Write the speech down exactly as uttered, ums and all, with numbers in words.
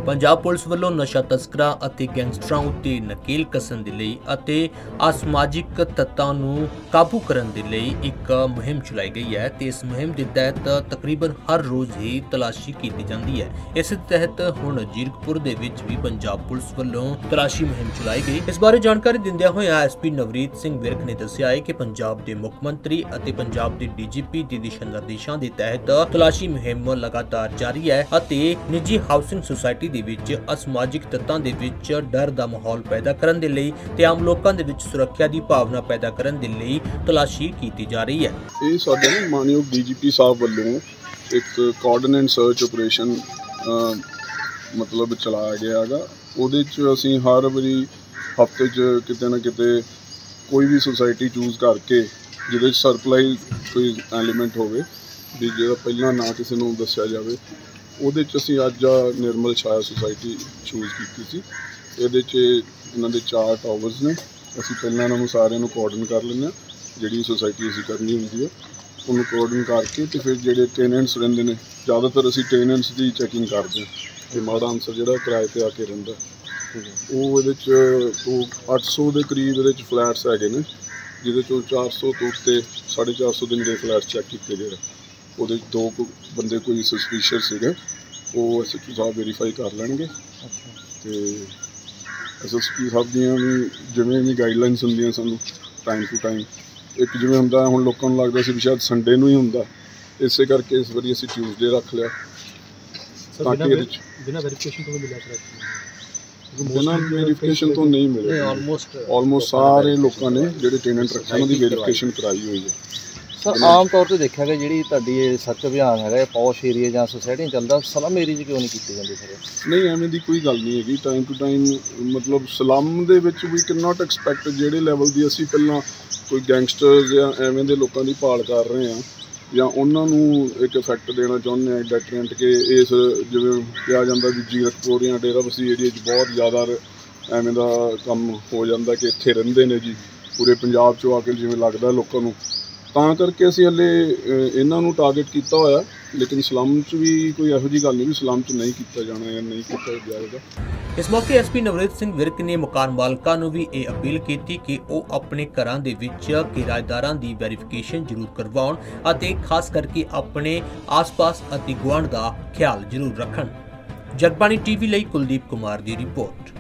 Punjab police वालों नशा तस्करां ਅਤੇ ਗੈਂਗਸਟਰਾਂ ਉੱਤੇ ਨਕੇਲ ਕਸਣ ਦੇ ਲਈ ਅਤੇ ਅਸਮਾਜਿਕ ਤੱਤਾਂ ਨੂੰ ਕਾਬੂ ਕਰਨ ਦੇ ਲਈ ਇੱਕ ਮੁਹਿੰਮ ਚਲਾਈ ਗਈ ਹੈ ਤੇ ਇਸ ਮੁਹਿੰਮ ਦੇ ਤਹਿਤ ਤਕਰੀਬਨ ਹਰ ਰੋਜ਼ ਹੀ ਤਲਾਸ਼ੀ ਕੀਤੀ ਜਾਂਦੀ ਹੈ। ਇਸ ਦੇ ਤਹਿਤ ਹੁਣ ਜੀਰਕਪੁਰ ਦੇ ਵਿੱਚ ਵੀ ਪੰਜਾਬ ਪੁਲਿਸ ਵੱਲੋਂ ਤਲਾਸ਼ੀ ਮੁਹਿੰਮ ਚਲਾਈ ਗਈ। ਇਸ ਬਾਰੇ ਜਾਣਕਾਰੀ ਦਿੰਦਿਆਂ ਹੋਇਆਂ ਐਸਪੀ ਨਵਰੀਤ ਸਿੰਘ ਵਿਰਕ ਨੇ ਦੱਸਿਆ ਹੈ ਕਿ ਪੰਜਾਬ ਦੇ ਮੁੱਖ ਮੰਤਰੀ ਅਤੇ ਪੰਜਾਬ ਦੇ ਡੀਜੀਪੀ ਦੇ ਦਿਸ਼ਾ ਨਿਰਦੇਸ਼ਾਂ ਦੇ ਤਹਿਤ ਤਲਾਸ਼ੀ ਮੁਹਿੰਮ ਲਗਾਤਾਰ ਜਾਰੀ ਹੈ ਅਤੇ ਨਿੱਜੀ ਹਾਊਸਿੰਗ ਸੁਸਾਇਟੀ ਦੇ ਵਿੱਚ ਅਸਮਾਜਿਕ ਤੱਤਾਂ ਦੇ ਵਿੱਚ ਡਰ ਦਾ ਮਾਹੌਲ ਪੈਦਾ ਕਰਨ ਦੇ ਲਈ ਤੇ ਆਮ ਲੋਕਾਂ ਦੇ ਵਿੱਚ ਸੁਰੱਖਿਆ ਦੀ ਭਾਵਨਾ ਪੈਦਾ ਕਰਨ ਦੇ ਲਈ ਤਲਾਸ਼ੀ ਕੀਤੀ ਜਾ ਰਹੀ ਹੈ। ਇਹ ਸਾਡੇ ਮਾਨਯੋਗ ਡੀਜੀਪੀ ਸਾਹਿਬ ਵੱਲੋਂ ਇੱਕ ਕੋਆਰਡੀਨੇਟ ਸਰਚ ਆਪਰੇਸ਼ਨ ਮਤਲਬ ਚਲਾਇਆ ਗਿਆ ਹੈਗਾ। ਉਹਦੇ 'ਚ ਅਸੀਂ ਹਰ ਵਾਰੀ ਹਫ਼ਤੇ 'ਚ ਕਿਤੇ ਨਾ ਕਿਤੇ ਕੋਈ ਵੀ ਸੁਸਾਇਟੀ ਚੂਜ਼ ਕਰਕੇ ਜਿਹਦੇ 'ਚ ਸਰਪਲਾਈ ਕੋਈ ਐਲੀਮੈਂਟ ਹੋਵੇ ਵੀ ਜਿਹੜਾ ਪਹਿਲਾਂ ਨਾ ਕਿਸੇ ਨੂੰ ਦੱਸਿਆ ਜਾਵੇ, ਉਹਦੇ 'ਚ ਅਸੀਂ ਅੱਜ ਨਿਰਮਲ ਛਾਇਆ ਸੁਸਾਇਟੀ ਚੂਜ਼ ਕੀਤੀ ਸੀ। ਇਹਦੇ 'ਚ ਇਹਨਾਂ ਦੇ ਚਾਰ ਟਾਵਰਸ ਨੇ। ਅਸੀਂ ਪਹਿਲਾਂ ਇਹਨਾਂ ਨੂੰ ਸਾਰਿਆਂ ਨੂੰ ਕੋਆਰਡਨ ਕਰ ਲੈਂਦੇ ਹਾਂ, ਜਿਹੜੀ ਸੁਸਾਇਟੀ ਅਸੀਂ ਕਰਨੀ ਹੁੰਦੀ ਹੈ ਉਹਨੂੰ ਕੋਆਰਡਨ ਕਰਕੇ ਅਤੇ ਫਿਰ ਜਿਹੜੇ ਟੇਨੈਂਟਸ ਰਹਿੰਦੇ ਨੇ, ਜ਼ਿਆਦਾਤਰ ਅਸੀਂ ਟੇਨੈਂਟਸ ਦੀ ਚੈਕਿੰਗ ਕਰਦੇ ਹਾਂ ਕਿ ਮਾੜਾ ਅਨਸਰ ਜਿਹੜਾ ਕਿਰਾਏ 'ਤੇ ਆ ਕੇ ਰਹਿੰਦਾ ਉਹ ਇਹਦੇ 'ਚ ਉਹ ਅੱਠ ਸੌ ਦੇ ਕਰੀਬ ਇਹਦੇ 'ਚ ਫਲੈਟਸ ਹੈਗੇ ਨੇ, ਜਿਹਦੇ 'ਚੋਂ ਚਾਰ ਸੌ ਤੋਂ ਉੱਤੇ ਸਾਢੇ ਚਾਰ ਸੌ ਦੇ ਨੇੜੇ ਫਲੈਟਸ ਚੈੱਕ ਕੀਤੇ ਗਏ। ਉਹਦੇ 'ਚ ਦੋ ਕੁ ਬੰਦੇ ਕੋਈ ਸਸਪੀਸ਼ੀਅਸ ਸੀਗੇ, ਉਹ ਐਸ ਐਚ ਓ ਸਾਹਿਬ ਵੈਰੀਫਾਈ ਕਰ ਲੈਣਗੇ ਅਤੇ ਐਸ ਐਸ ਪੀ ਸਾਹਿਬ ਦੀਆਂ ਵੀ ਜਿਵੇਂ ਵੀ ਗਾਈਡਲਾਈਨਸ ਹੁੰਦੀਆਂ ਸਾਨੂੰ ਟਾਈਮ ਟੂ ਟਾਈਮ, ਇੱਕ ਜਿਵੇਂ ਹੁੰਦਾ ਹੁਣ ਲੋਕਾਂ ਨੂੰ ਲੱਗਦਾ ਸੀ ਵੀ ਸ਼ਾਇਦ ਸੰਡੇ ਨੂੰ ਹੀ ਹੁੰਦਾ, ਇਸੇ ਕਰਕੇ ਇਸ ਵਾਰੀ ਅਸੀਂ ਟਿਊਜ਼ਡੇ ਰੱਖ ਲਿਆ ਤਾਂ ਕਿ ਇਹਦੇ 'ਚ ਬਿਨਾਂ ਵੈਰੀਫਿਕੇਸ਼ਨ ਤੋਂ ਮਿਲਿਆ ਬਿਨਾਂ ਵੈਰੀਫਿਕੇਸ਼ਨ ਤੋਂ ਨਹੀਂ ਮਿਲੇ। ਆਲਮੋਸਟ ਆਲਮੋਸਟ ਸਾਰੇ ਲੋਕਾਂ ਨੇ ਜਿਹੜੇ ਟੈਨੈਂਟ ਰੱਖੇ ਉਹਨਾਂ ਦੀ ਵੈਰੀਫਿਕੇਸ਼ਨ ਕਰਾਈ ਹੋਈ ਹੈ। ਸਰ ਆਮ ਤੌਰ 'ਤੇ ਦੇਖਿਆ ਗਿਆ ਜਿਹੜੀ ਤੁਹਾਡੀ ਇਹ ਸਰਚ ਅਭਿਆਨ ਹੈਗਾ ਪੌਸ਼ ਏਰੀਆ ਜਾਂ ਸੁਸਾਇਟੀਆਂ ਚੱਲਦਾ, ਸਲਮ ਏਰੀਆ 'ਚ ਕਿਉਂ ਨਹੀਂ ਕੀਤੇ ਜਾਂਦੇ ਸਰ? ਨਹੀਂ, ਐਵੇਂ ਦੀ ਕੋਈ ਗੱਲ ਨਹੀਂ ਹੈਗੀ। ਟਾਈਮ ਟੂ ਟਾਈਮ ਮਤਲਬ ਸਲਮ ਦੇ ਵਿੱਚ ਵੀ ਕੈਨ ਨਾਟ ਐਕਸਪੈਕਟ ਜਿਹੜੇ ਲੈਵਲ ਦੀ ਅਸੀਂ ਪਹਿਲਾਂ ਕੋਈ ਗੈਂਗਸਟਰਸ ਜਾਂ ਐਵੇਂ ਦੇ ਲੋਕਾਂ ਦੀ ਭਾਲ ਕਰ ਰਹੇ ਹਾਂ ਜਾਂ ਉਹਨਾਂ ਨੂੰ ਇੱਕ ਇਫੈਕਟ ਦੇਣਾ ਚਾਹੁੰਦੇ ਹਾਂ ਡੈਟਰੈਂਟ ਕਿ ਇਸ ਜਿਵੇਂ ਕਿਹਾ ਜਾਂਦਾ ਵੀ ਜੀਰਕਪੁਰ ਜਾਂ ਡੇਰਾਬੱਸੀ ਏਰੀਆ 'ਚ ਬਹੁਤ ਜ਼ਿਆਦਾ ਐਵੇਂ ਦਾ ਕੰਮ ਹੋ ਜਾਂਦਾ ਕਿ ਇੱਥੇ ਰਹਿੰਦੇ ਨੇ ਜੀ ਪੂਰੇ ਪੰਜਾਬ 'ਚੋਂ ਆ ਕੇ ਜਿਵੇਂ ਲੱਗਦਾ ਲੋਕਾਂ ਨੂੰ, ਤਾਂ ਕਰਕੇ ਅਸੀਂ ਹਲੇ ਇਹਨਾਂ ਨੂੰ ਟਾਰਗੇਟ ਕੀਤਾ ਹੋਇਆ। ਲੇਕਿਨ ਸਲਮ 'ਚ ਵੀ ਕੋਈ ਇਹੋ ਜਿਹੀ ਗੱਲ ਨਹੀਂ ਵੀ ਸਲਮ 'ਚ ਨਹੀਂ ਕੀਤਾ ਜਾਣਾ ਜਾਂ ਨਹੀਂ ਕੀਤਾ ਜਾਏਗਾ। ਇਸ ਮੌਕੇ ਐਸਪੀ ਨਵਰੀਤ ਸਿੰਘ ਵਿਰਕ ਨੇ ਮਕਾਨ ਮਾਲਕਾਂ ਨੂੰ ਵੀ ਇਹ ਅਪੀਲ ਕੀਤੀ ਕਿ ਉਹ ਆਪਣੇ ਘਰਾਂ ਦੇ ਵਿੱਚ ਕਿਰਾਏਦਾਰਾਂ ਦੀ ਵੈਰੀਫਿਕੇਸ਼ਨ ਜ਼ਰੂਰ ਕਰਵਾਉਣ ਅਤੇ ਖਾਸ ਕਰਕੇ ਆਪਣੇ ਆਸ-ਪਾਸ ਅਤੇ ਗੁਆਂਢ ਦਾ ਖਿਆਲ ਜ਼ਰੂਰ ਰੱਖਣ। ਜਗਬਾਣੀ ਟੀਵੀ ਲਈ ਕੁਲਦੀਪ ਕੁਮਾਰ ਦੀ ਰਿਪੋਰਟ।